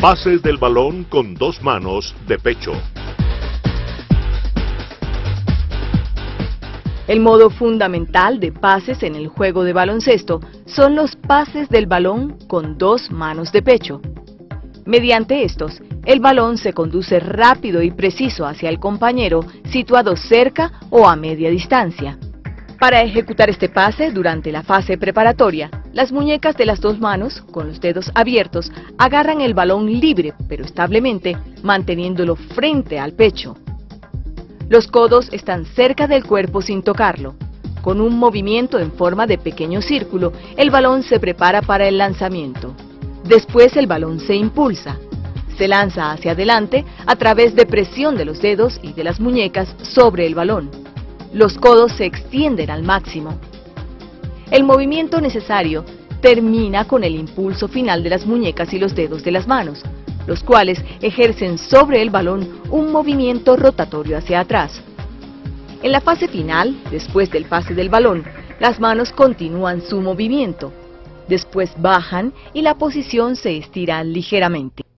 Pases del balón con 2 manos de pecho. El modo fundamental de pases en el juego de baloncesto son los pases del balón con 2 manos de pecho. Mediante estos, el balón se conduce rápido y preciso hacia el compañero situado cerca o a media distancia. Para ejecutar este pase durante la fase preparatoria, las muñecas de las 2 manos, con los dedos abiertos, agarran el balón libre pero establemente, manteniéndolo frente al pecho. Los codos están cerca del cuerpo sin tocarlo. Con un movimiento en forma de pequeño círculo, el balón se prepara para el lanzamiento. Después el balón se impulsa. Se lanza hacia adelante a través de presión de los dedos y de las muñecas sobre el balón. Los codos se extienden al máximo. El movimiento necesario termina con el impulso final de las muñecas y los dedos de las manos, los cuales ejercen sobre el balón un movimiento rotatorio hacia atrás. En la fase final, después del pase del balón, las manos continúan su movimiento. Después bajan y la posición se estira ligeramente.